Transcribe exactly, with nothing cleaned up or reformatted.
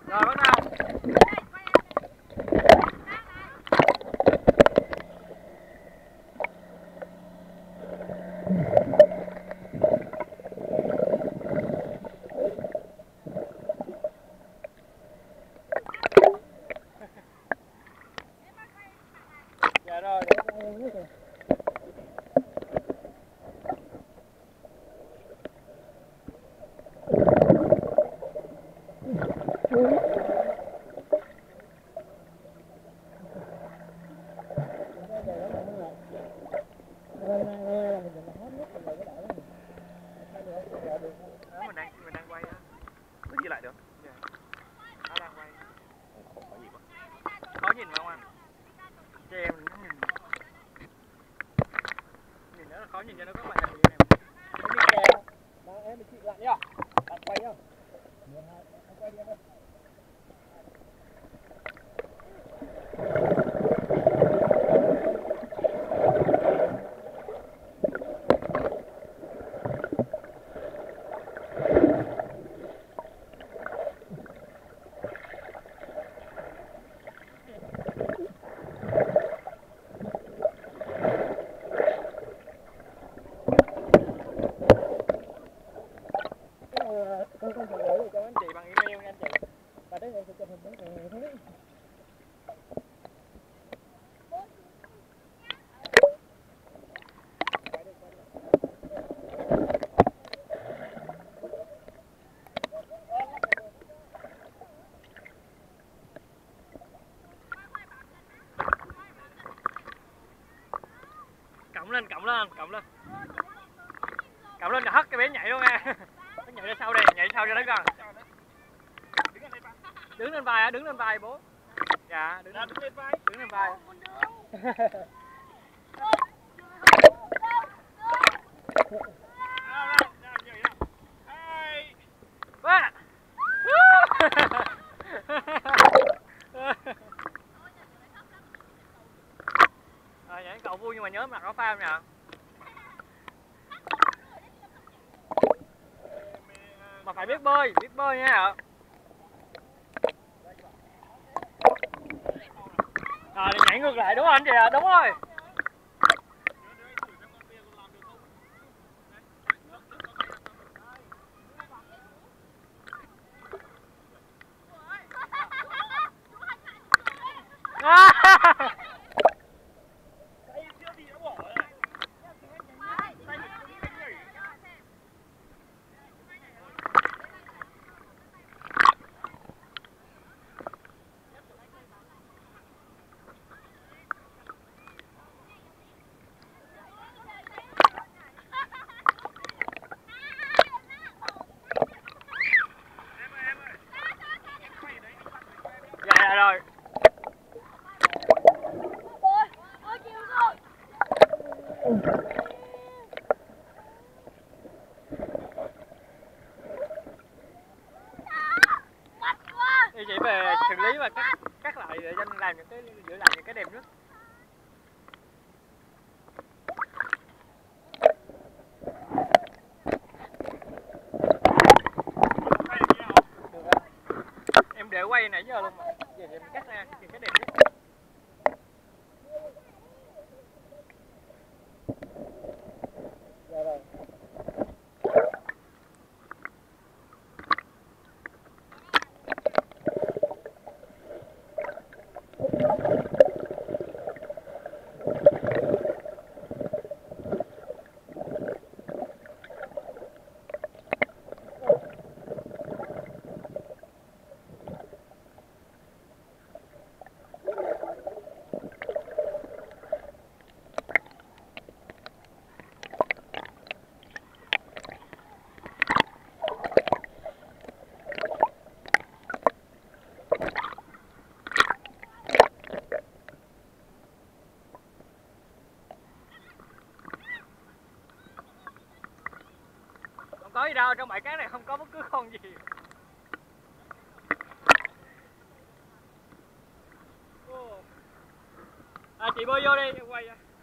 Rồi bắt đầu. Dạ rồi. Mình đang mình đang quay á. Nó ghi lại được. Dạ. Nó đang quay. Có gì quá. Khó nhìn mà không anh? Cho em nó nhìn. Nhìn nó là khó nhìn cho nó có màn hình này. Cái đi kèo. Đó em bị chị lại nhá. Bạn quay nhá. Anh quay đi em ơi. Con con gửi cho anh chị bằng email nha anh chị. Và đấy em sẽ chụp hình đến thế. Cộng lên, cộng lên, cộng lên. Cộng lên là hất cái bé nhảy luôn nha. Nó nhảy ra sau đây, nhảy sau cho nó gần. Đứng lên vai á, đứng lên vai bố. Dạ, đứng lên, đứng lên vai. Đứng lên vai. Quá. Rồi nhảy cậu vui nhưng mà nhớ mặt áo phao nè. Mà phải biết bơi, biết bơi nha ạ. Rồi nhảy ngược lại đúng không anh chị ạ? Đúng rồi. Dạ rồi. Thì chỉ về xử lý và cắt cắt lại để cho làm những cái giữ lại những cái đẹp nhất. Em để quay nãy giờ luôn mà. Giờ em cắt ra những cái đẹp nhất. Dạ rồi. Có gì đâu, trong bãi cát này không có bất cứ con gì. À, chị bơi vô đi, em quay ra.